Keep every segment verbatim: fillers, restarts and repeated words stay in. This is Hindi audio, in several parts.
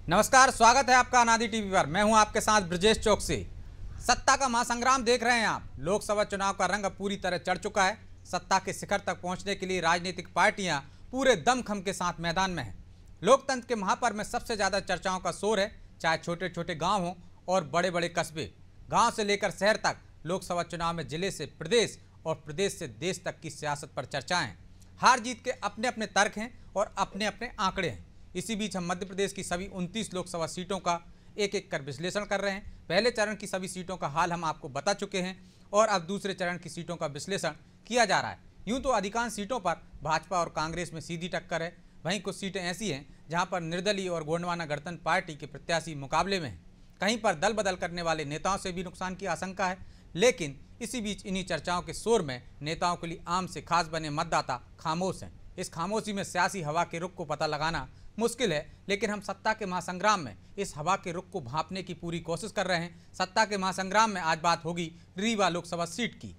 नमस्कार, स्वागत है आपका अनादि टीवी पर। मैं हूं आपके साथ ब्रजेश चौकसी। सत्ता का महासंग्राम देख रहे हैं आप। लोकसभा चुनाव का रंग अब पूरी तरह चढ़ चुका है। सत्ता के शिखर तक पहुंचने के लिए राजनीतिक पार्टियां पूरे दमखम के साथ मैदान में हैं। लोकतंत्र के महापर्व में सबसे ज़्यादा चर्चाओं का शोर है, चाहे छोटे छोटे गाँव हों और बड़े बड़े कस्बे। गाँव से लेकर शहर तक लोकसभा चुनाव में जिले से प्रदेश और प्रदेश से देश तक की सियासत पर चर्चाएँ। हार जीत के अपने अपने तर्क हैं और अपने अपने आंकड़े हैं। इसी बीच हम मध्य प्रदेश की सभी उनतीस लोकसभा सीटों का एक एक कर विश्लेषण कर रहे हैं। पहले चरण की सभी सीटों का हाल हम आपको बता चुके हैं और अब दूसरे चरण की सीटों का विश्लेषण किया जा रहा है। यूं तो अधिकांश सीटों पर भाजपा और कांग्रेस में सीधी टक्कर है, वहीं कुछ सीटें ऐसी हैं जहां पर निर्दलीय और गोंडवाना गणतंत्र पार्टी के प्रत्याशी मुकाबले में हैं। कहीं पर दल बदल करने वाले नेताओं से भी नुकसान की आशंका है। लेकिन इसी बीच इन्हीं चर्चाओं के शोर में नेताओं के लिए आम से खास बने मतदाता खामोश हैं। इस खामोशी में सियासी हवा के रुख को पता लगाना मुश्किल है, लेकिन हम सत्ता के महासंग्राम में इस हवा के रुख को भांपने की पूरी कोशिश कर रहे हैं। सत्ता के महासंग्राम में आज बात होगी रीवा लोकसभा सीट की।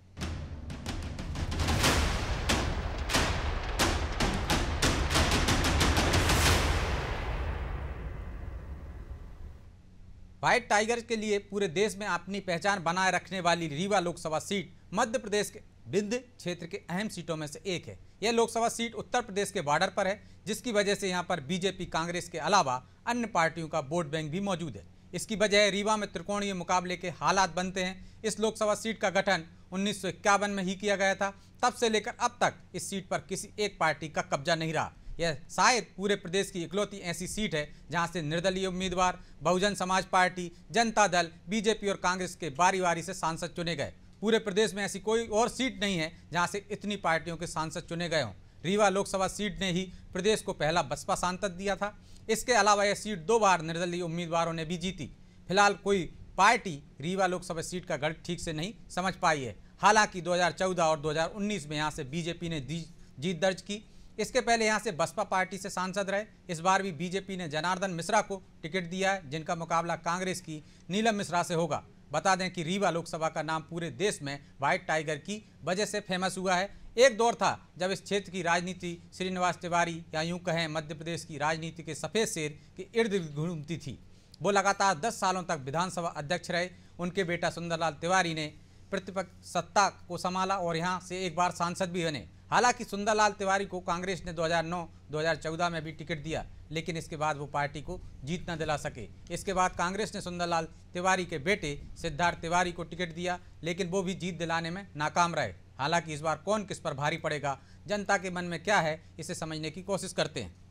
व्हाइट टाइगर के लिए पूरे देश में अपनी पहचान बनाए रखने वाली रीवा लोकसभा सीट मध्य प्रदेश के विंध्य क्षेत्र के अहम सीटों में से एक है। यह लोकसभा सीट उत्तर प्रदेश के बॉर्डर पर है, जिसकी वजह से यहां पर बीजेपी, कांग्रेस के अलावा अन्य पार्टियों का वोट बैंक भी मौजूद है। इसकी वजह रीवा में त्रिकोणीय मुकाबले के हालात बनते हैं। इस लोकसभा सीट का गठन उन्नीस सौ इक्यावन में ही किया गया था। तब से लेकर अब तक इस सीट पर किसी एक पार्टी का कब्जा नहीं रहा। यह शायद पूरे प्रदेश की इकलौती ऐसी सीट है जहां से निर्दलीय उम्मीदवार, बहुजन समाज पार्टी, जनता दल, बीजेपी और कांग्रेस के बारी बारी से सांसद चुने गए। पूरे प्रदेश में ऐसी कोई और सीट नहीं है जहां से इतनी पार्टियों के सांसद चुने गए हों। रीवा लोकसभा सीट ने ही प्रदेश को पहला बसपा सांसद दिया था। इसके अलावा यह सीट दो बार निर्दलीय उम्मीदवारों ने भी जीती। फिलहाल कोई पार्टी रीवा लोकसभा सीट का गढ़ ठीक से नहीं समझ पाई है। हालांकि दो हज़ार चौदह और दो हज़ार उन्नीस में यहां से बीजेपी ने जीत दर्ज की। इसके पहले यहां से बसपा पार्टी से सांसद रहे। इस बार भी बीजेपी ने जनार्दन मिश्रा को टिकट दिया है, जिनका मुकाबला कांग्रेस की नीलम मिश्रा से होगा। बता दें कि रीवा लोकसभा का नाम पूरे देश में व्हाइट टाइगर की वजह से फेमस हुआ है। एक दौर था जब इस क्षेत्र की राजनीति श्रीनिवास तिवारी या यूं कहें मध्य प्रदेश की राजनीति के सफ़ेद शेर के इर्द गिर्द घूमती थी। वो लगातार दस सालों तक विधानसभा अध्यक्ष रहे। उनके बेटा सुंदरलाल तिवारी ने प्रतिपक्ष सत्ता को संभाला और यहाँ से एक बार सांसद भी बने। हालांकि सुंदरलाल तिवारी को कांग्रेस ने दो हज़ार नौ दो हज़ार चौदह में भी टिकट दिया, लेकिन इसके बाद वो पार्टी को जीत न दिला सके। इसके बाद कांग्रेस ने सुंदरलाल तिवारी के बेटे सिद्धार्थ तिवारी को टिकट दिया, लेकिन वो भी जीत दिलाने में नाकाम रहे। हालांकि इस बार कौन किस पर भारी पड़ेगा, जनता के मन में क्या है, इसे समझने की कोशिश करते हैं।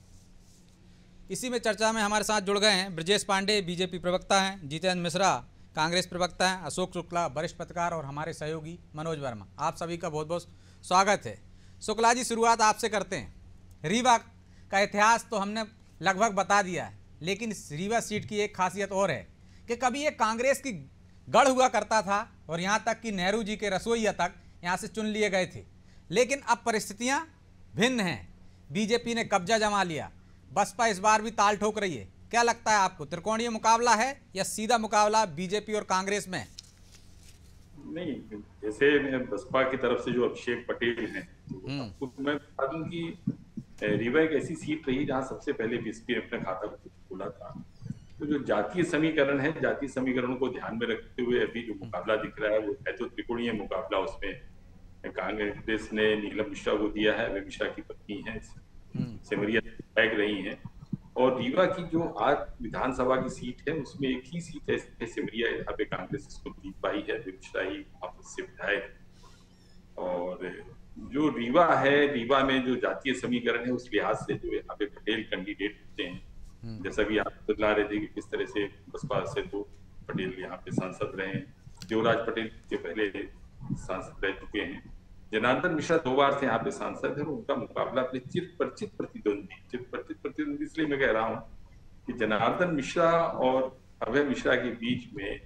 इसी में चर्चा में हमारे साथ जुड़ गए हैं ब्रजेश पांडे, बीजेपी प्रवक्ता हैं, जितेंद्र मिश्रा, कांग्रेस प्रवक्ता हैं, अशोक शुक्ला, वरिष्ठ पत्रकार, और हमारे सहयोगी मनोज वर्मा। आप सभी का बहुत बहुत स्वागत है। शुक्ला जी, शुरुआत आपसे करते हैं। रीवा का इतिहास तो हमने लगभग बता दिया है, लेकिन इस रीवा सीट की एक खासियत और है कि कभी ये कांग्रेस की गढ़ हुआ करता था और यहाँ तक कि नेहरू जी के रसोइया तक यहाँ से चुन लिए गए थे। लेकिन अब परिस्थितियाँ भिन्न हैं। बीजेपी ने कब्जा जमा लिया, बसपा इस बार भी ताल ठोक रही है। क्या लगता है आपको, त्रिकोणीय मुकाबला है या सीधा मुकाबला बीजेपी और कांग्रेस में? नहीं, जैसे मैं बसपा की तरफ से जो अभिषेक पटेल हैं, तो मैं बता दूं कि रीवा एक ऐसी सीट रही जहां सबसे पहले बीएसपी ने अपना खाता खोला था। तो जो जातीय समीकरण है, जातीय समीकरणों को ध्यान में रखते हुए अभी जो मुकाबला दिख रहा है वो है तो त्रिकोणीय मुकाबला। उसमें कांग्रेस ने नीलम मिश्रा को दिया है, वे मिश्रा की पत्नी है, सिमरिया विधायक रही है। और रीवा की जो आज विधानसभा की सीट है उसमें एक ही सीट है सिमरिया, यहाँ पे कांग्रेस इसको जीत पाई है, मिश्रा ही आपस से विधायक। और जो रीवा है, रीवा में जो जातीय समीकरण है उस लिहाज से जो यहाँ पे पटेल कैंडिडेट होते हैं, जैसा भी आप बतला रहे थे कि किस तरह से बसपा से दो पटेल यहाँ पे सांसद रहे हैं। देवराज पटेल के पहले सांसद रह चुके हैं। जनार्दन मिश्रा दो बार से यहाँ पे सांसद है। उनका मुकाबला अपने चिर परिचित प्रतिद्वंदी चिर परिचित प्रतिद्वंदी इसलिए मैं कह रहा हूँ कि जनार्दन मिश्रा और अभय मिश्रा के बीच में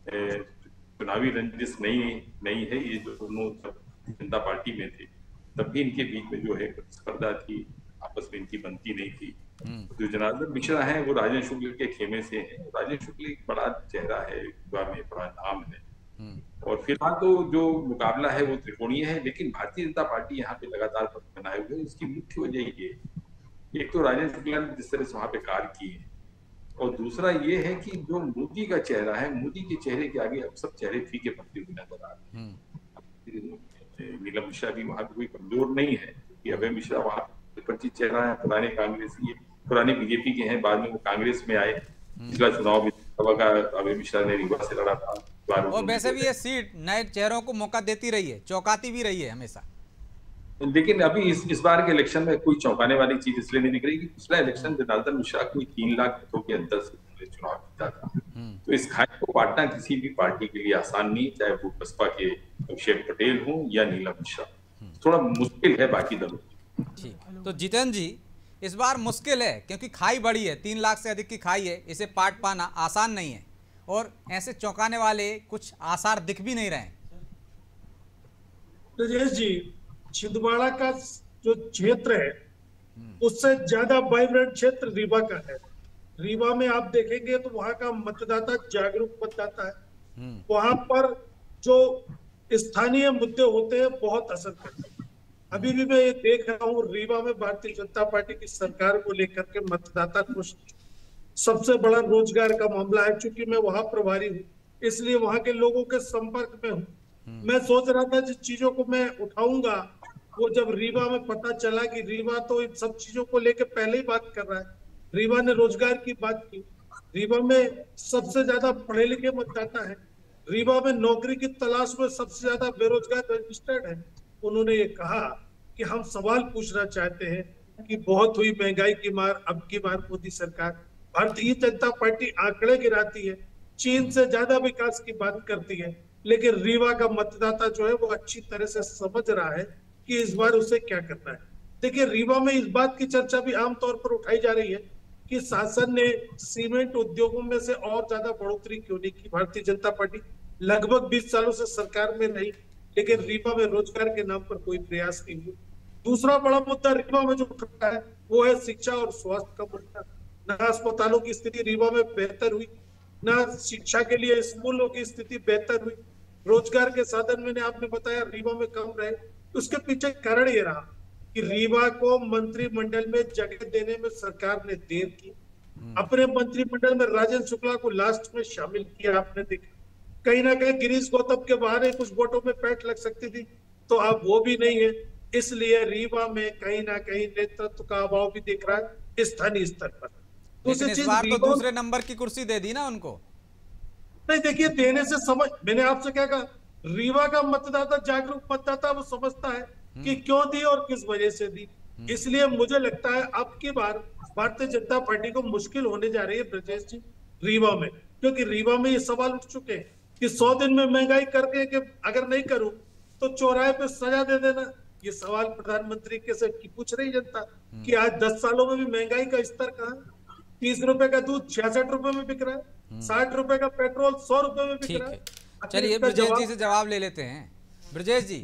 चुनावी रंजिश नहीं नहीं है। ये जो दोनों जनता पार्टी में थे तब भी इनके बीच में जो है प्रतिस्पर्धा थी, आपस में इनकी बनती नहीं थी। जो जनार्दन मिश्रा है वो राजेंद्र शुक्ल के खेमे से है। राजेंद्र शुक्ल एक बड़ा चेहरा है, में बड़ा नाम है। और फिलहाल तो जो मुकाबला है वो त्रिकोणीय है, लेकिन भारतीय जनता पार्टी यहाँ पे लगातार पद बनाए हुए है। इसकी मुख्य वजह ये, एक तो राजेंद्र शुक्ला ने जिस तरह से वहां पे कार्य किए, और दूसरा ये है कि जो मोदी का चेहरा है, मोदी के चेहरे के आगे अब सब चेहरे फीके पड़ते हुए नजर आ रहे हैं। नीलम मिश्रा भी वहां कोई कमजोर नहीं है, कि अभय मिश्रा वहां परिचित चेहरा है, पुराने कांग्रेसी, पुराने बीजेपी के हैं, बाद में वो कांग्रेस में आए। पिछला चुनाव विधानसभा का अभय मिश्रा ने रीवा से लड़ा था। और वैसे भी ये सीट नए चेहरों को मौका देती रही है, चौंकाती भी रही है हमेशा। लेकिन अभी इस इस बार के इलेक्शन में कोई चौंकाने वाली चीज इसलिए नहीं दिख रही कि पिछला इलेक्शन जनार्दन मिश्रा कोई तीन लाख मतों के अंतर से चुनाव जीता था। तो इस खाई को काटना किसी भी पार्टी के लिए आसान नहीं, चाहे वो बसपा के अभिषेक पटेल हों या नीलम मिश्रा, थोड़ा मुश्किल है बाकी दलों। ठीक, तो जितेंद्र जी इस बार मुश्किल है क्योंकि खाई बड़ी है, तीन लाख से अधिक की खाई है, इसे पाट पाना आसान नहीं है और ऐसे चौंकाने वाले कुछ आसार दिख भी नहीं रहे। राजेश जी, छिंदवाड़ा का जो क्षेत्र है उससे ज्यादा वाइब्रेंट क्षेत्र रीवा का है। रीवा में आप देखेंगे तो वहां का मतदाता जागरूक मतदाता है। वहां पर जो स्थानीय मुद्दे होते हैं बहुत असर करते हैं। अभी भी मैं ये देख रहा हूँ, रीवा में भारतीय जनता पार्टी की सरकार को लेकर के मतदाता खुश। सबसे बड़ा रोजगार का मामला है, चूंकि मैं वहां प्रभारी हूँ इसलिए वहां के लोगों के संपर्क में हूँ। मैं सोच रहा था जिस चीजों को मैं उठाऊंगा वो जब रीवा में पता चला कि रीवा तो इन सब चीजों को लेकर पहले ही बात कर रहा है। रीवा ने रोजगार की बात की, रीवा में सबसे ज्यादा पढ़े लिखे मतदाता है, रीवा में नौकरी की तलाश में सबसे ज्यादा बेरोजगार रजिस्टर्ड है। उन्होंने ये कहा कि हम सवाल पूछना चाहते हैं कि बहुत हुई महंगाई की मार, अब की बार मोदी सरकार, भारतीय जनता पार्टी आंकड़े गिराती है, चीन से ज्यादा विकास की बात करती है, लेकिन रीवा का मतदाता जो है वो अच्छी तरह से समझ रहा है कि इस बार उसे क्या करना है। देखिए, रीवा में इस बात की चर्चा भी आमतौर पर उठाई जा रही है कि शासन ने सीमेंट उद्योगों में से और ज्यादा बढ़ोतरी क्यों नहीं की। भारतीय जनता पार्टी लगभग बीस सालों से सरकार में रही, लेकिन रीवा में रोजगार के नाम पर कोई प्रयास नहीं हुआ। दूसरा बड़ा मुद्दा रीवा में जो उठा है वो है शिक्षा और स्वास्थ्य का मुद्दा। न अस्पतालों की स्थिति रीवा में बेहतर हुई, न शिक्षा के लिए स्कूलों की स्थिति बेहतर हुई, रोजगार के साधन मैंने आपने बताया रीवा में कम रहे। उसके पीछे कारण ये रहा कि रीवा को मंत्रिमंडल में जगह देने में सरकार ने देर की। अपने मंत्रिमंडल में राजेंद्र शुक्ला को लास्ट में शामिल किया, आपने देखा। कहीं ना कहीं गिरीश गौतम के बहाने कुछ वोटों में पैठ लग सकती थी, तो अब वो भी नहीं है। इसलिए रीवा में कहीं ना कहीं नेतृत्व का अभाव भी दिख रहा है स्थानीय स्तर पर। लेकिन इस बार तो दूसरे नंबर की कुर्सी दे दी ना उनको। नहीं, देखिए, देने से समझ, मैंने आपसे क्या कहा, रीवा का मतदाता जागरूक मतदाता वो समझता है कि क्यों दी और किस वजह से दी। इसलिए मुझे लगता है अब की बार भारतीय जनता पार्टी को मुश्किल होने जा रही है ब्रजेश जी रीवा में, क्योंकि रीवा में ये सवाल उठ चुके हैं कि सौ दिन में महंगाई करके कि अगर नहीं करूं तो चौराहे पे सजा दे देना। ये सवाल प्रधानमंत्री के से पूछ रही जनता कि आज दस सालों में भी महंगाई का स्तर कहाँ है। तीस रुपए का दूध छियासठ रुपए में बिक रहा है, साठ रुपए का पेट्रोल सौ रुपए में बिक रहा है। चलिए ब्रजेश जी से जवाब ले लेते हैं। ब्रजेश जी,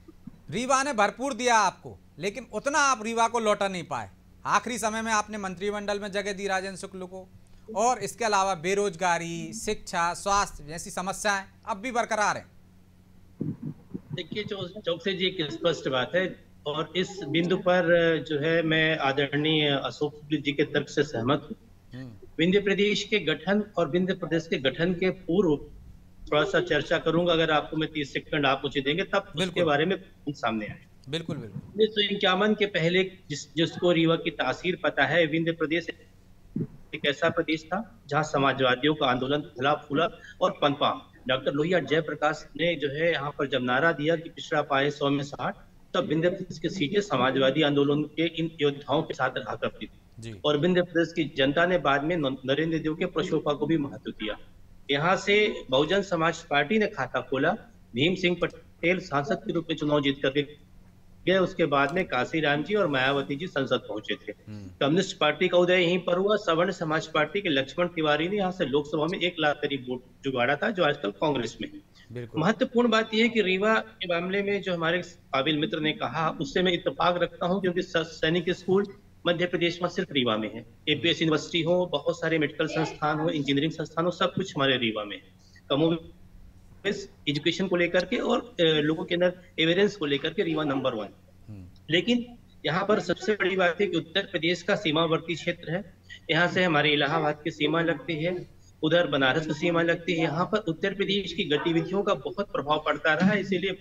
रीवा ने भरपूर दिया आपको, लेकिन उतना आप रीवा को लौटा नहीं पाए। आखिरी समय में आपने मंत्रिमंडल में जगह दी राजेंद्र शुक्ल को, और इसके अलावा बेरोजगारी, शिक्षा, स्वास्थ्य जैसी समस्याएं अब भी बरकरार हैं। देखिए, चौकसे जी एक स्पष्ट बात है और इस बिंदु पर जो है मैं आदरणीय अशोक जी के तर्क से सहमत हूँ। विंध्य प्रदेश के गठन और विंध्य प्रदेश के गठन के पूर्व थोड़ा सा चर्चा करूंगा, अगर आपको मैं तीस सेकंड आप मुझे देंगे तब उसके बारे में सामने आए। बिल्कुल बिल्कुल। उन्नीस सौ इक्यावन के पहले जिस जिसको रीवा की तासीर पता है, विंध्य प्रदेश एक ऐसा प्रदेश था जहां समाजवादियों का आंदोलन फला फूला और पनपा। डॉक्टर लोहिया जयप्रकाश ने जो है यहाँ पर जब नारा दिया कि पिछड़ा पाए सौ में साठ, तब विंध्य प्रदेश की सीटें समाजवादी आंदोलन के इन योद्धाओं के साथ रहा करती थी। और विंध्य प्रदेश की जनता ने बाद में नरेंद्र देव के प्रशोभा को भी महत्व दिया। यहाँ से बहुजन समाज पार्टी ने खाता खोला। भीम सिंह पटेल सांसद के रूप में चुनाव जीत करके गए। उसके बाद में काशीराम जी और मायावती जी संसद पहुंचे थे। कम्युनिस्ट पार्टी का उदय यहीं पर हुआ। सवर्ण समाज पार्टी के लक्ष्मण तिवारी ने यहाँ से लोकसभा में एक लाख करीब वोट जुगाड़ा था, जो आजकल कांग्रेस में है। महत्वपूर्ण बात यह है कि रीवा के मामले में जो हमारे काबिल मित्र ने कहा उससे मैं इत्तेफाक रखता हूँ, क्योंकि सैनिक स्कूल मध्य प्रदेश में सिर्फ रीवा में है। एपीएस यूनिवर्सिटी हो, बहुत सारे मेडिकल संस्थान हो, इंजीनियरिंग संस्थान हो, सब कुछ हमारे रीवा में है। कमोबेश एजुकेशन को लेकर के और लोगों के अंदर एवेरेंस को लेकर के रीवा नंबर वन। लेकिन यहाँ पर सबसे बड़ी बात है कि उत्तर प्रदेश का सीमावर्ती क्षेत्र है। यहाँ से हमारे इलाहाबाद की सीमा लगती है, उधर बनारस की सीमा लगती है। यहाँ पर उत्तर प्रदेश की गतिविधियों का बहुत प्रभाव पड़ता रहा है, इसीलिए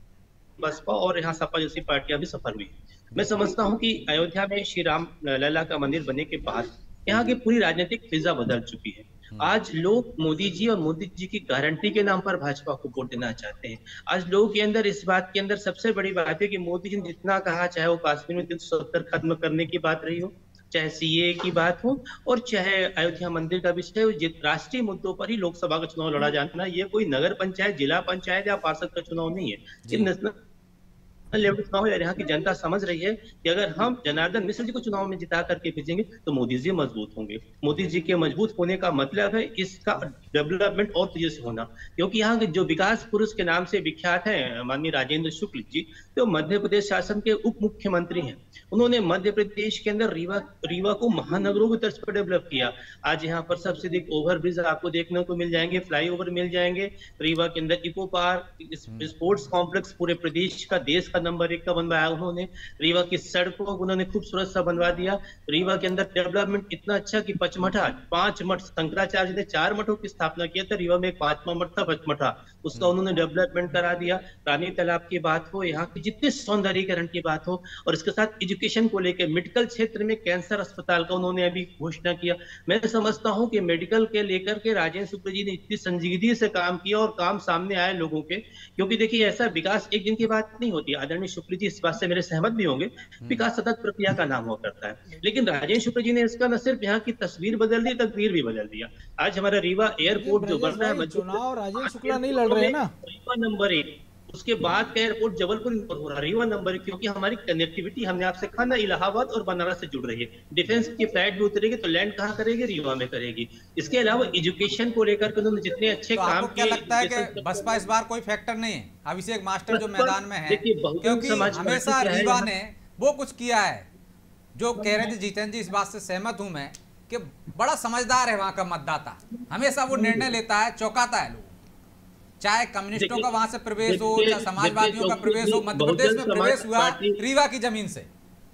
बसपा और यहाँ सपा जैसी पार्टियां भी सफल हुई। मैं समझता हूँ कि अयोध्या में श्री राम लला का मंदिर बनने के बाद यहाँ की पूरी राजनीतिक फिजा बदल चुकी है। आज लोग मोदी जी और मोदी जी की गारंटी के नाम पर भाजपा को वोट देना चाहते हैं। आज लोगों के अंदर इस बात के अंदर सबसे बड़ी बात है कि मोदी जी ने जितना कहा, चाहे वो कश्मीर में तीन सौ सत्तर खत्म करने की बात रही हो, चाहे सीए की बात हो, और चाहे अयोध्या मंदिर का विषय हो, राष्ट्रीय मुद्दों पर ही लोकसभा का चुनाव लड़ा जाना, ये कोई नगर पंचायत, जिला पंचायत या पार्षद का चुनाव नहीं है। ये नेशनल लेवल चुनाव है। यहाँ की जनता समझ रही है कि अगर हम जनार्दन मिश्र जी को चुनाव में जिता करके भेजेंगे तो मोदी जी मजबूत होंगे। मोदी जी के मजबूत होने का मतलब है इसका डेवलपमेंट और तेजी से होना, क्योंकि यहाँ के जो विकास पुरुष के नाम से विख्यात है माननीय राजेंद्र शुक्ल जी, तो मध्य प्रदेश शासन के उप मुख्यमंत्री हैं। उन्होंने मध्य प्रदेश के अंदर रीवा रीवा को महानगरों की तर्ज पर डेवलप किया। आज यहाँ पर सबसे अधिक ओवर ब्रिज आपको देखने को मिल जाएंगे, फ्लाईओवर मिल जाएंगे। रीवा के अंदर इको पार्क, स्पोर्ट्स कॉम्प्लेक्स पूरे प्रदेश का, देश का नंबर एक का बनवाया उन्होंने। रीवा की सड़कों को उन्होंने खूबसूरत सा बनवा दिया। रीवा के अंदर डेवलपमेंट इतना अच्छा कि पचमठा, पांच मठ, शंकराचार्य ने चार मठों की स्थापना किया था, रीवा में एक पांचवा मठ था पचमठा, उसका उन्होंने डेवलपमेंट करा दिया। रानी तालाब की बात हो, यहाँ की जितने सौंदर्यीकरण की बात हो, और इसके साथ एजुकेशन को लेकर मेडिकल क्षेत्र में कैंसर अस्पताल का उन्होंने अभी घोषणा किया। मैं समझता हूँ कि मेडिकल के लेकर के राजेंद्र शुक्ल जी ने इतनी संजीदगी से काम किया और काम सामने आए लोगों के, क्योंकि देखिए ऐसा विकास एक दिन की बात नहीं होती। आदरणीय शुक्ल जी इस बात से मेरे सहमत भी होंगे, विकास सतत प्रक्रिया का नाम हुआ करता है। लेकिन राजेंद्र शुक्ल जी ने इसका न सिर्फ यहाँ की तस्वीर बदल दी, तकदीर भी बदल दिया। आज हमारा रीवा एयरपोर्ट जो बन रहा है, चुनाव राजेंद्र शुक्ला नहीं लड़ रहे हैं ना, रीवा नंबर एक, उसके बाद का एयरपोर्ट जबलपुर हो रहा है, रीवा नंबर एक, क्योंकि हमारी कनेक्टिविटी, हमने आपसे कहा ना, इलाहाबाद और बनारस से जुड़ रही है। डिफेंस की फ्लाइट भी उतरेगी तो लैंड कहाँ करेगी? रीवा में करेगी। इसके अलावा एजुकेशन को लेकर के उन्होंने जितने अच्छे तो काम क्या लगता है कि बसपा इस बार कोई फैक्टर नहीं है? अभिषेक मास्टर जो मैदान में है, क्योंकि हमेशा रीवा ने वो कुछ किया है जो कह रहे थे जितेंद्र जी, इस बात से सहमत हूं मैं कि बड़ा समझदार है वहां का मतदाता, हमेशा वो निर्णय लेता है, चौंकाता है लोग। चाहे कम्युनिस्टों का वहां से प्रवेश हो, चाहे समाजवादियों का प्रवेश हो, मध्य प्रदेश में प्रवेश हुआ रीवा की जमीन से।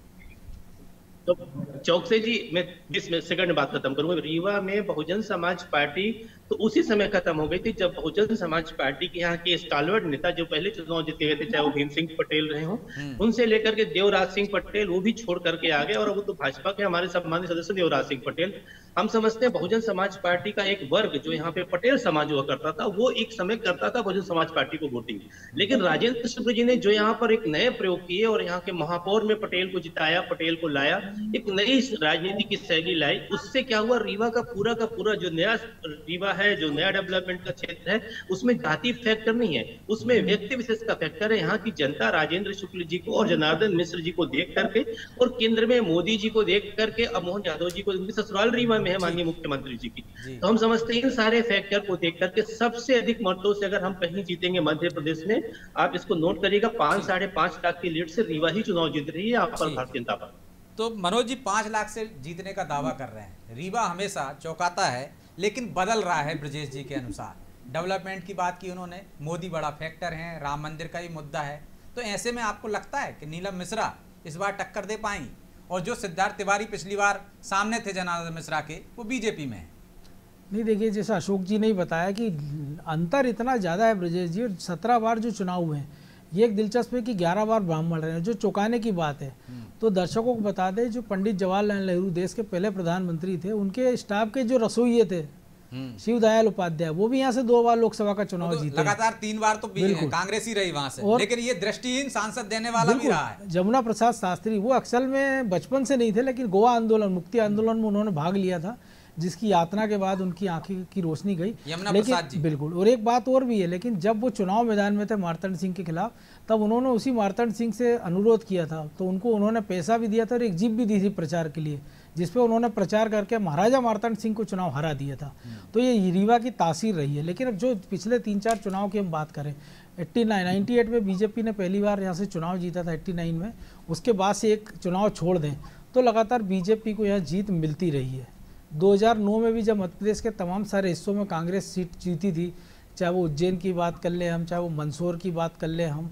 तो चौकसे जी, मैं बीस सेकंड में बात खत्म करूंगा। रीवा में बहुजन समाज पार्टी तो उसी समय खत्म हो गई थी जब बहुजन समाज पार्टी के यहाँ के स्टालवर्ड नेता जो पहले चुनाव जीते गए थे, चाहे वो भीम सिंह पटेल रहे हो, उनसे लेकर के देवराज सिंह पटेल, वो भी छोड़ करके आ गए, और वो तो भाजपा के हमारे सम्मानित सदस्य देवराज सिंह पटेल। हम समझते हैं बहुजन समाज पार्टी का एक वर्ग जो यहाँ पे पटेल समाज हुआ करता था, वो एक समय करता था बहुजन समाज पार्टी को वोटिंग। लेकिन राजेंद्र शुक्ल जी ने जो यहाँ पर एक नए प्रयोग किए और यहाँ के महापौर में पटेल को जिताया, पटेल को लाया, एक नई राजनीति की शैली लाई, उससे क्या हुआ, रीवा का पूरा का पूरा जो नया रीवा है, जो नया डेवलपमेंट का क्षेत्र है, उसमें जाति फैक्टर नहीं है, उसमें व्यक्ति विशेष का फैक्टर है। यहाँ की जनता राजेंद्र शुक्ल जी को और जनार्दन मिश्र जी को देख करके, और केंद्र में मोदी जी को देख करके, अब मोहन यादव जी को, उनकी ससुराल रीवा में है माननीय मुख्यमंत्री जी की, तो हम समझते हैं इन सारे फैक्टर को देख करके सबसे अधिक मतों से अगर हम कहीं जीतेंगे मध्य प्रदेश में, आप इसको नोट करिएगा, पांच साढ़े पांच लाख की लीड से रीवा ही चुनाव जीत रही है आप पर भारतीय जनता पार्टी। तो मनोज जी पांच लाख से जीतने का दावा कर रहे हैं। रीवा हमेशा चौंकाता है, लेकिन बदल रहा है ब्रजेश जी के अनुसार। डेवलपमेंट की बात की उन्होंने, मोदी बड़ा फैक्टर है, राम मंदिर का ही मुद्दा है। तो ऐसे में आपको लगता है कि नीलम मिश्रा इस बार टक्कर दे पाएंगी? और जो सिद्धार्थ तिवारी पिछली बार सामने थे जनार्दन मिश्रा के, वो बीजेपी में है। नहीं, देखिए जैसा अशोक जी ने बताया कि अंतर इतना ज़्यादा है ब्रजेश जी, और सत्रह बार जो चुनाव हुए हैं, ये एक दिलचस्प है कि ग्यारह बार ब्राह्मण रहे हैं। जो चौंकाने की बात है, तो दर्शकों को बता दें, जो पंडित जवाहरलाल नेहरू देश के पहले प्रधानमंत्री थे, उनके स्टाफ के जो रसोइये थे शिव दयाल उपाध्याय, वो भी यहाँ से दो बार लोकसभा का चुनाव जीते, लगातार तीन बार तो कांग्रेस ही रही वहां से, लेकिन ये दृष्टिहीन सांसद देने वाला भी रहा है। जमुना प्रसाद शास्त्री, वो अक्सर में बचपन से नहीं थे, लेकिन गोवा आंदोलन, मुक्ति आंदोलन में उन्होंने भाग लिया था, जिसकी यातना के बाद उनकी आंखें की रोशनी गई। लेकिन बिल्कुल, और एक बात और भी है, लेकिन जब वो चुनाव मैदान में थे मार्तंड सिंह के खिलाफ, तब उन्होंने उसी मार्तंड सिंह से अनुरोध किया था, तो उनको उन्होंने पैसा भी दिया था और एक जीप भी दी थी प्रचार के लिए, जिसपे उन्होंने प्रचार करके महाराजा मार्तंड सिंह को चुनाव हरा दिया था। तो ये रीवा की तासीर रही है। लेकिन अब जो पिछले तीन चार चुनाव की हम बात करें, एट्टी नाइन नाइन्टी एट में बीजेपी ने पहली बार यहाँ से चुनाव जीता था, एट्टी नाइन में, उसके बाद से एक चुनाव छोड़ दें तो लगातार बीजेपी को यहाँ जीत मिलती रही है। दो हज़ार नौ में भी जब मध्य प्रदेश के तमाम सारे हिस्सों में कांग्रेस सीट जीती थी, चाहे वो उज्जैन की बात कर ले हम, चाहे वो मंदसौर की बात कर ले हम,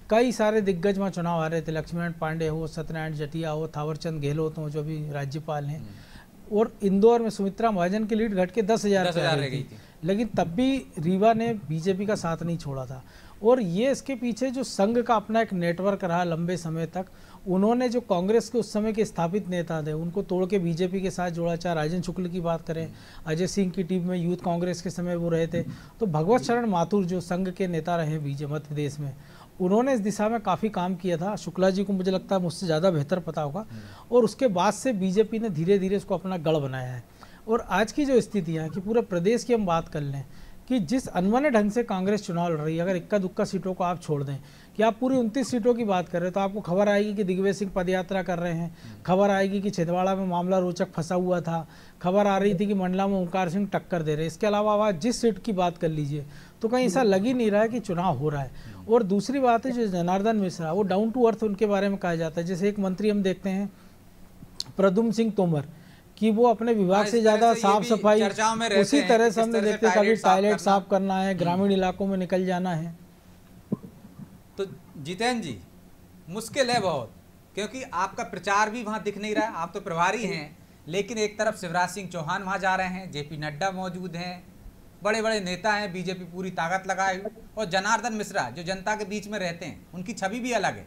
कई सारे दिग्गज वहाँ चुनाव आ रहे थे, लक्ष्मीनारायण पांडे हो, सत्यनारायण जटिया हो, थावरचंद गहलोत हो जो भी राज्यपाल हैं, और इंदौर में सुमित्रा महाजन की लीड घट के दस हजार रह गई थी, लेकिन तब भी रीवा ने बीजेपी का साथ नहीं छोड़ा था। और ये इसके पीछे जो संघ का अपना एक नेटवर्क रहा लंबे समय तक, उन्होंने जो कांग्रेस के उस समय के स्थापित नेता थे उनको तोड़ के बीजेपी के साथ जोड़ा। चाहे राजन शुक्ल की बात करें, अजय सिंह की टीम में यूथ कांग्रेस के समय वो रहे थे, तो भगवत शरण माथुर जो संघ के नेता रहे बीजेपी मध्य प्रदेश में, उन्होंने इस दिशा में काफ़ी काम किया था। शुक्ला जी को मुझे लगता है मुझसे ज़्यादा बेहतर पता होगा। और उसके बाद से बीजेपी ने धीरे धीरे इसको अपना गढ़ बनाया है। और आज की जो स्थितियाँ हैं कि पूरे प्रदेश की हम बात कर लें कि जिस अनमने ढंग से कांग्रेस चुनाव लड़ रही है, अगर इक्का दुक्का सीटों को आप छोड़ दें कि आप पूरी उनतीस सीटों की बात कर रहे हैं, तो आपको खबर आएगी कि दिग्विजय सिंह पदयात्रा कर रहे हैं, खबर आएगी कि छिंदवाड़ा में मामला रोचक फंसा हुआ था, खबर आ रही थी कि मंडला में ओंकार सिंह टक्कर दे रहे। इसके अलावा आप जिस सीट की बात कर लीजिए तो कहीं ऐसा लग ही नहीं रहा है कि चुनाव हो रहा है। और दूसरी बात है जो जनार्दन मिश्रा, वो डाउन टू अर्थ उनके बारे में कहा जाता है। जैसे एक मंत्री हम देखते हैं प्रद्युम्न सिंह तोमर कि वो अपने विभाग से ज्यादा साफ सफाई, उसी तरह से हमने देखते हैं कभी टॉयलेट साफ करना है, ग्रामीण इलाकों में निकल जाना है। तो जितेंद्र जी मुश्किल है बहुत, क्योंकि आपका प्रचार भी वहां दिख नहीं रहा है। आप तो प्रभारी हैं, लेकिन एक तरफ शिवराज सिंह चौहान वहां जा रहे हैं, जेपी नड्डा मौजूद हैं, बड़े बड़े नेता हैं, बीजेपी पूरी ताकत लगाए हुए, और जनार्दन मिश्रा जो जनता के बीच में रहते हैं, उनकी छवि भी अलग है।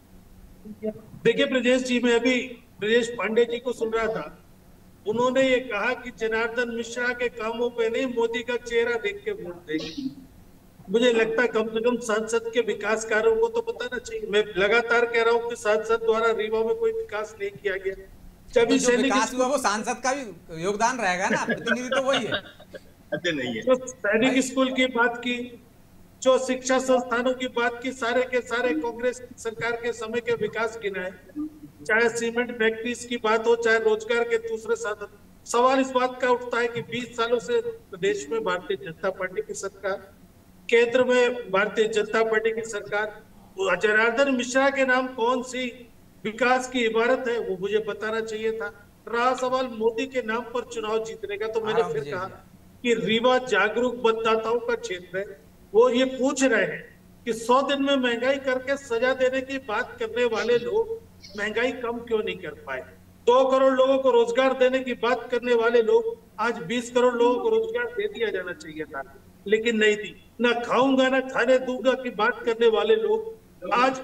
देखिए ब्रजेश जी, मैं अभी ब्रजेश पांडे जी को सुन रहा था, उन्होंने ये कहा कि जनार्दन मिश्रा के कामों पे नहीं, मोदी का चेहरा देख के वोट देंगे। मुझे लगता है कम से कम सांसद के विकास कार्यों को तो बताना चाहिए। मैं लगातार कह रहा हूँ कि सांसद द्वारा रीवा में कोई विकास नहीं किया गया। जब तो जो विकास हुआ वो सांसद का भी योगदान रहेगा ना, प्रतिनिधि तो वही है। नहीं है। जो सैनिक स्कूल की बात की, जो शिक्षा संस्थानों की बात की, सारे के सारे कांग्रेस सरकार के समय के विकास गिनाए, चाहे सीमेंट फैक्ट्रीज की बात हो, चाहे रोजगार के दूसरे साधन। सवाल इस बात का उठता है कि बीस सालों से प्रदेश में भारतीय जनता पार्टी की सरकार, केंद्र में भारतीय जनता पार्टी की सरकार, जनार्दन मिश्रा के नाम कौन सी विकास की इबारत है वो मुझे बताना चाहिए था। रहा सवाल मोदी के नाम पर चुनाव जीतने का, तो मैंने फिर कहा कि रीवा जागरूक मतदाताओं का क्षेत्र है। वो ये पूछ रहे हैं कि सौ दिन में महंगाई करके सजा देने की बात करने वाले लोग महंगाई कम क्यों नहीं कर पाए। दो करोड़ लोगों को रोजगार देने की बात करने वाले लोग आज बीस करोड़ लोगों को रोजगार दे दिया जाना चाहिए था, लेकिन नहीं दी। ना खाऊंगा ना खाने दूंगा की बात करने वाले लोग आज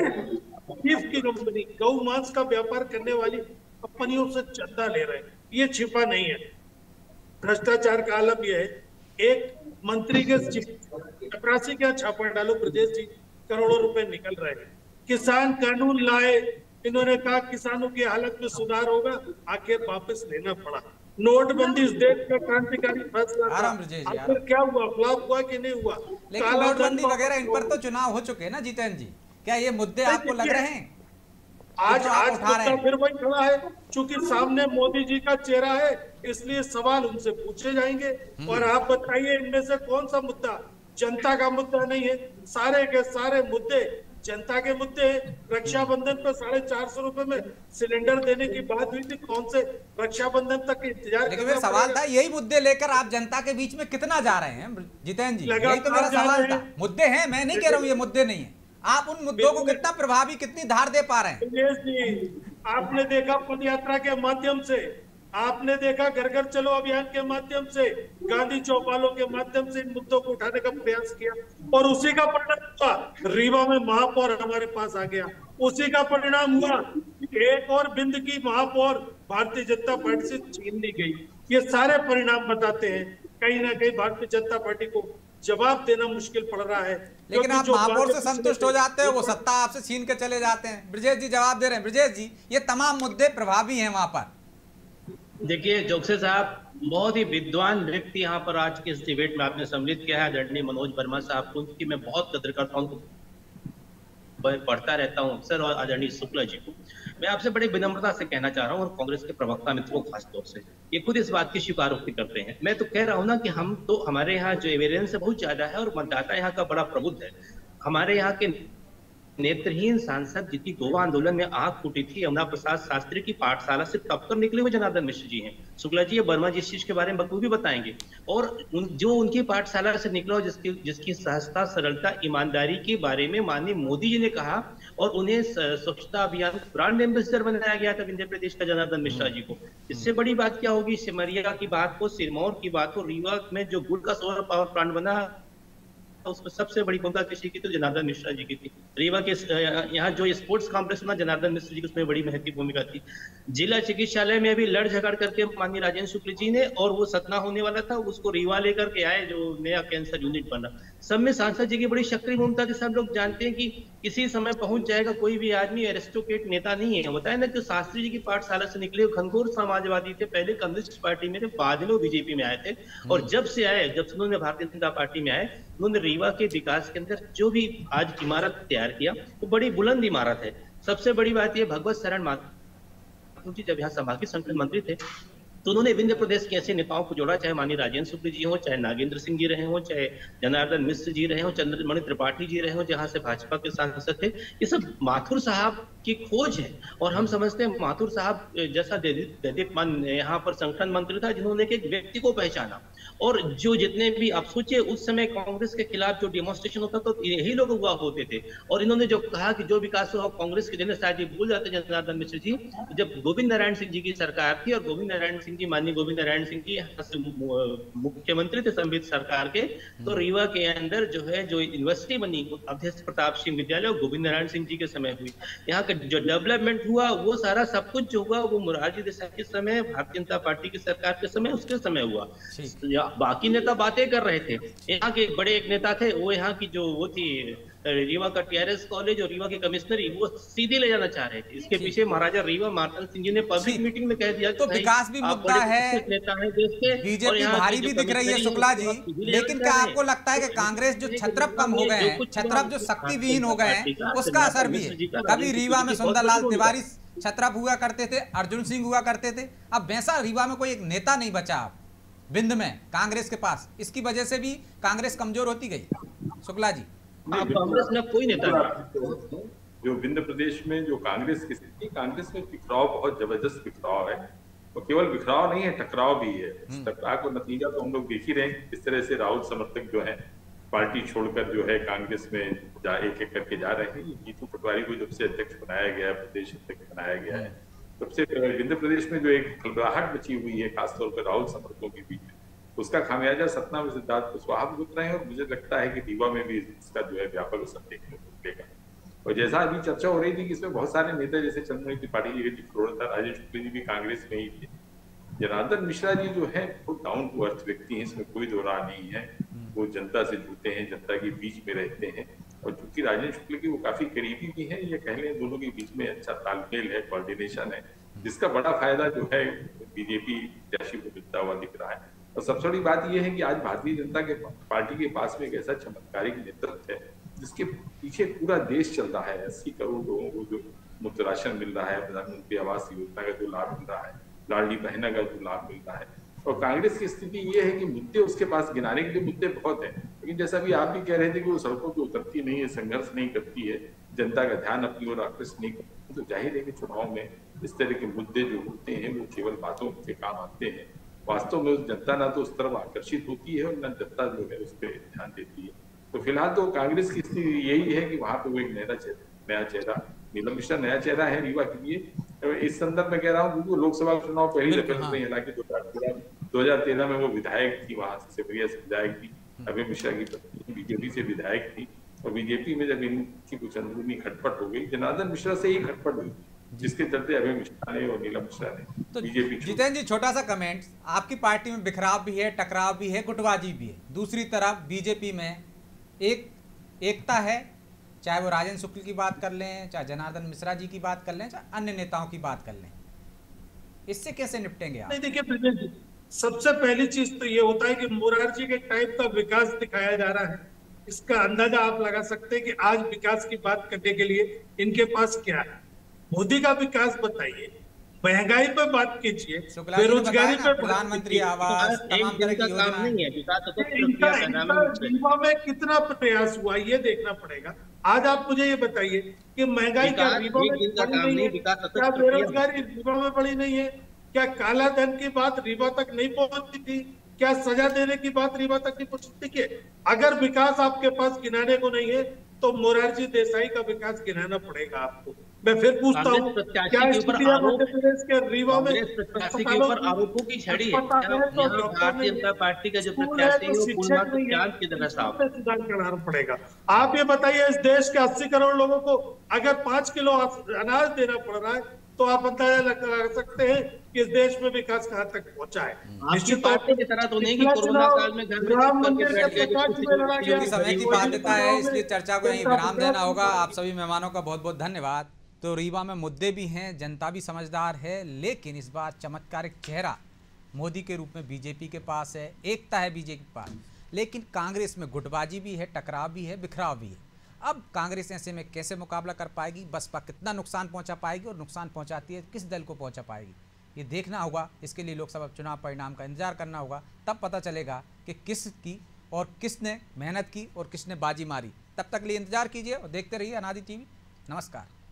बीफ की कंपनी, गौ मांस का व्यापार करने वाली कंपनियों से चंदा ले रहे हैं। ये छिपा नहीं है। भ्रष्टाचार का आलम यह है, एक मंत्री के चपरासी क्या छापा डालो ब्रजेश जी, करोड़ों रुपए निकल रहे हैं। किसान कानून लाए, इन्होंने कहा किसानों की हालत में सुधार होगा, आखिर वापस लेना पड़ा। नोटबंदी इस देश का क्रांतिकारी फैसला था, आखिर क्या हुआ, फ्लॉप हुआ कि नहीं हुआ? लेकिन नोटबंदी वगैरह इन पर तो चुनाव हो चुके हैं ना जितेंद्र जी, क्या ये मुद्दे आपको लग रहे हैं? आज आज मुद्दा फिर वही खड़ा है, चूंकि सामने मोदी जी का चेहरा है, इसलिए सवाल उनसे पूछे जाएंगे। और आप बताइए इनमें से कौन सा मुद्दा जनता का मुद्दा नहीं है? सारे के सारे मुद्दे जनता के मुद्दे हैं। रक्षाबंधन पर साढ़े चार सौ रुपए में सिलेंडर देने की बात हुई थी, कौन से रक्षाबंधन तक इंतजार? लेकिन मेरा सवाल था, यही मुद्दे लेकर आप जनता के बीच में कितना जा रहे हैं जितेंद्र जी? यही तो मेरा सवाल था। मुद्दे हैं, मैं नहीं कह रहा हूँ ये मुद्दे नहीं है, आप उन मुद्दों को कितना प्रभावी, कितनी धार दे पा रहे हैं? आपने देखा पद यात्रा के माध्यम से, आपने देखा घर घर चलो अभियान के माध्यम से, गांधी चौपालों के माध्यम से इन मुद्दों को उठाने का प्रयास किया, और उसी का परिणाम हुआ रीवा में महापौर हमारे पास आ गया। उसी का परिणाम हुआ एक और बिंद की महापौर भारतीय जनता पार्टी से छीन ली गई। ये सारे परिणाम बताते हैं कहीं ना कहीं भारतीय जनता पार्टी को जवाब देना मुश्किल पड़ रहा है। लेकिन आप महापौर से संतुष्ट हो जाते हो, वो सत्ता आपसे छीन के चले जाते हैं। ब्रजेश जी जवाब दे रहे हैं। ब्रजेश जी, ये तमाम मुद्दे प्रभावी हैं वहां पर। देखिए जोगसे साहब, बहुत ही विद्वान व्यक्ति यहाँ पर आज के इस डिबेट में आपने सम्मिलित किया है, आदरणीय मनोज वर्मा साहब को, उनकी मैं बहुत कदर करता हूँ, पढ़ता रहता हूँ अक्सर, और आदरणीय शुक्ला जी को मैं आपसे बड़ी विनम्रता से कहना चाह रहा हूँ, और कांग्रेस के प्रवक्ता मित्रों को खासतौर से, ये खुद इस बात की स्वीकारोक्ति करते हैं। मैं तो कह रहा हूँ ना कि हम तो, हमारे यहाँ जो एविडेंस है बहुत ज्यादा है, और मतदाता यहाँ का बड़ा प्रबुद्ध है। हमारे यहाँ के नेत्रहीन सांसद जिनकी गोवा आंदोलन में आंख फूटी थी, यमुना प्रसाद शास्त्री की पाठशाला से तब कर निकले हुए जनार्दन मिश्र जी हैं। शुक्ला जी वर्मा जी इस चीज के बारे में बखूबी बताएंगे। और उन, जो उनकी पाठशाला से निकला जिसकी जिसकी सहजता, सरलता, ईमानदारी के बारे में माननीय मोदी जी ने कहा और उन्हें स्वच्छता अभियान ब्रांड एम्बेसडर बनाया गया था विंध्य प्रदेश का जनार्दन मिश्रा जी को। इससे बड़ी बात क्या होगी? सिमरिया की बात को, सिरमौर की बात को, रीवा में जो गुड़ का सोलर पावर प्लांट बना उसमें सबसे बड़ी भूमिका किसी की? तो जनार्दन मिश्रा जी की थी। रीवा के यहाँ जो स्पोर्ट्स कॉम्प्लेक्स बना, जनार्दन मिश्रा जी की उसमें बड़ी महत्वपूर्ण भूमिका थी। जिला चिकित्सालय में भी लड़ झगड़ करके माननीय राजेंद्र शुक्ल जी ने, और वो सतना होने वाला था, उसको रीवा लेकर के आए जो नया कैंसर यूनिट बना। सब में सांसद जी की बड़ी सक्रिय भूमिका थी। सब लोग जानते हैं कि किसी समय पहुंच जाएगा कोई भी आदमी, एरिस्टोक्रेट नेता नहीं है। बताया ना, जो शास्त्री जी की पाठशाला से निकले घनघोर समाजवादी थे, पहले कम्युनिस्ट पार्टी में थे, बाद में वो बीजेपी में आए थे। और जब से आए, जब से उन्होंने भारतीय जनता पार्टी में आए, उन्होंने रीवा के विकास के अंदर जो भी आज इमारत तैयार किया वो बड़ी बुलंद इमारत है। सबसे बड़ी बात ये, भगवत शरण माथुर जी जब यहाँ सभा के संगठन मंत्री थे तो उन्होंने विंध्य प्रदेश के ऐसे नेताओं को जोड़ा, चाहे माननीय राजेंद्र शुक्ल जी हो, चाहे नागेंद्र सिंह जी रहे हो, चाहे जनार्दन मिश्र जी रहे हो, चंद्रमणि त्रिपाठी जी रहे हो जहां से भाजपा के सांसद थे। ये सब माथुर साहब की खोज है। और हम समझते हैं माथुर साहब जैसा दैदिक मान यहाँ पर संगठन मंत्री था जिन्होंने एक व्यक्ति को पहचाना। और जो जितने भी आप सोचिए उस समय कांग्रेस के खिलाफ जो डेमोन्स्ट्रेशन होता तो यही लोग हुआ होते थे। और इन्होंने जो कहा कि जो विकास हुआ कांग्रेस के जनरल शायद भूल जाते जनार्दन मिश्र जी, जब गोविंद नारायण सिंह जी की सरकार थी और गोविंद नारायण सिंह जी, माननीय गोविंद नारायण सिंह जी मुख्यमंत्री थे संवित सरकार के, तो रीवा के अंदर जो है जो यूनिवर्सिटी बनी अध्यक्ष प्रताप सिंह विद्यालय गोविंद नारायण सिंह जी के समय हुई। यहाँ का जो डेवलपमेंट हुआ वो सारा सब कुछ जो हुआ वो मोरारजी देसाई के समय, भारतीय जनता पार्टी की सरकार के समय, उसके समय हुआ। बाकी नेता बातें कर रहे थे। यहाँ के बड़े एक नेता थे, वो यहाँ की जो वो थी रीवा का टीआरएस कॉलेज और रीवा के कमिश्नरी, वो सीधे ले जाना चाह रहे थे। इसके पीछे महाराजा रीवा मार्तन सिंह जी ने पब्लिक मीटिंग में कह दिया तो विकास भी मुद्दा है, बीजेपी भारी भी दिख रही है शुक्ला जी, लेकिन क्या आपको लगता है कि कांग्रेस जो छत्रप कम हो गए हैं, छत्रप जो शक्ति विहीन हो गए हैं, उसका असर भी है? कभी रीवा में सुंदरलाल तिवारी छत्रप हुआ करते थे, अर्जुन सिंह हुआ करते थे, अब वैसा रीवा में कोई एक नेता नहीं बचा अब विंध में कांग्रेस के पास। इसकी वजह से भी कांग्रेस कमजोर होती गई शुक्ला जी। कांग्रेस में कोई नेता नहीं। जो विंध्य प्रदेश में जो कांग्रेस की स्थिति, कांग्रेस में बिखराव बहुत जबरदस्त बिखराव है, और केवल बिखराव नहीं है, टकराव भी है। इस टकराव को नतीजा तो हम लोग देख ही रहे हैं, इस तरह से राहुल समर्थक जो है पार्टी छोड़कर जो है कांग्रेस में जा एक एक करके जा रहे हैं। जीतू पटवारी को जब से अध्यक्ष बनाया गया है, प्रदेश अध्यक्ष बनाया गया है, तब से विंध्य प्रदेश में जो एक खलबलाहट मची हुई है खासतौर पर राहुल समर्थकों के बीच में, उसका खामियाजा सतना में सिद्धार्थ कुशवाहा भुगत रहे हैं। और मुझे लगता है कि रीवा में भी इसका जो है व्यापक असर देखने को मिलेगा। और जैसा अभी चर्चा हो रही थी कि इसमें बहुत सारे नेता जैसे चंद्रमणि त्रिपाठी जी की प्रोड़ता, राजेंद्र शुक्ल जी भी कांग्रेस में ही थे, जनार्दन मिश्रा जी जो है वो डाउन टू अर्थ व्यक्ति हैं, इसमें कोई दो राह नहीं है। वो जनता से जुड़ते हैं, जनता के बीच में रहते हैं, और चूंकि राजेंद्र शुक्ल की वो काफी करीबी भी है, ये कह लें दोनों के बीच में अच्छा तालमेल है, कोऑर्डिनेशन है, जिसका बड़ा फायदा जो है बीजेपी प्रत्याशी को मिलता हुआ दिख रहा है। और सबसे बड़ी बात यह है कि आज भारतीय जनता के पार्टी के पास में एक ऐसा चमत्कारिक नेतृत्व है जिसके पीछे पूरा देश चल रहा है। अस्सी करोड़ लोगों को जो मुफ्त राशन मिल रहा है, प्रधानमंत्री आवास योजना का जो लाभ मिल रहा है, लाडली बहना का जो लाभ मिल रहा है। और कांग्रेस की स्थिति ये है कि मुद्दे उसके पास गिनाने के लिए मुद्दे बहुत हैं, लेकिन जैसा भी आप भी कह रहे थे कि वो सड़कों पर उतरती नहीं है, संघर्ष नहीं करती है, जनता का ध्यान अपनी ओर आकृष्ट नहीं करती, तो जाहिर है कि चुनाव में इस तरह के मुद्दे जो होते हैं वो केवल बातों के काम आते हैं। वास्तव में जनता ना तो उस तरफ आकर्षित होती है और न जनता जो है उस पर ध्यान देती है। तो फिलहाल तो कांग्रेस की स्थिति यही है कि वहां पे वो एक नया चेहरा नया चेहरा नीलम मिश्रा नया चेहरा है रीवा के लिए। इस संदर्भ में कह रहा हूँ क्योंकि लोकसभा चुनाव पहली दफे होते हैं, हालांकि दो हजार तेरह में वो विधायक थी, वहां से सेवरिया से विधायक थी, अभय मिश्रा की पत्नी बीजेपी से विधायक थी, और बीजेपी में जब इनकी कुछ अंदरूनी खटपट हो गई, जनार्दन मिश्रा से ही खटपट हुई, जिसके चलते अभय मिश्रा ने और नीलम मिश्रा ने तो बीजेपी। जितेंद्र जी छोटा सा कमेंट, आपकी पार्टी में बिखराव भी है, टकराव भी है, गुटबाजी भी है, दूसरी तरफ बीजेपी में एक एकता है, चाहे वो राजेंद्र शुक्ल की बात कर लें, चाहे जनार्दन मिश्रा जी की बात कर लें, चाहे अन्य नेताओं की बात कर लें, इससे कैसे निपटेंगे आप? नहीं देखिए, सबसे पहली चीज तो ये होता है कि मोरारजी के टाइप का विकास दिखाया जा रहा है, इसका अंदाजा आप लगा सकते हैं कि आज विकास की बात करने के लिए इनके पास क्या है। मोदी का विकास बताइए, महंगाई पे बात कीजिए, बेरोजगारी पे, प्रधानमंत्री आवास, तमाम तरह की योजना नहीं है विकास तो रीवा में कितना प्रयास हुआ ये देखना पड़ेगा। आज आप मुझे ये बताइए कि महंगाई क्या रीवा में बढ़ी नहीं है? क्या बेरोजगारी रीवा में बढ़ी नहीं है? क्या काला धन की बात रीवा तक नहीं पहुंची थी? क्या सजा देने की बात रीवा तक नहीं पहुंची? देखिए, अगर विकास आपके पास गिनाने को नहीं है तो मोरारजी देसाई का विकास गिनाना पड़ेगा आपको। मैं फिर पूछता हूँ, क्या स्थिति है मध्य प्रदेश के रीवा में? प्रत्याशी के ऊपर आरोपों की छड़ी है। भारतीय जनता पार्टी का जो प्रत्याशी है वो चांद की तरह साफ सुधार कराना पड़ेगा। आप ये बताइए, इस देश के अस्सी करोड़ लोगों को अगर पांच किलो अनाज देना पड़ रहा है तो आप अंदाजा लगा सकते हैं कि इस देश में विकास कहां तक पहुंचा है। निश्चित पार्टी की तरह तो नहीं कि कोरोना काल में घर में राम मंदिर के प्रकाश में लड़ा गया। समय की बाध्यता है, इसलिए चर्चा को यहीं विराम देना होगा। आप सभी मेहमानों का बहुत बहुत धन्यवाद। तो रीवा में मुद्दे भी हैं, जनता भी समझदार है, लेकिन इस बार चमत्कारिक चेहरा मोदी के रूप में बीजेपी के पास है, एकता है बीजेपी के पास, लेकिन कांग्रेस में गुटबाजी भी है, टकराव भी है, बिखराव भी है। अब कांग्रेस ऐसे में कैसे मुकाबला कर पाएगी, बसपा कितना नुकसान पहुंचा पाएगी और नुकसान पहुंचाती है किस दल को पहुंचा पाएगी, ये देखना होगा। इसके लिए लोकसभा चुनाव परिणाम का इंतजार करना होगा, तब पता चलेगा कि किसकी और किसने मेहनत की और किसने बाजी मारी। तब तक लिए इंतजार कीजिए और देखते रहिए अनादि टीवी। नमस्कार।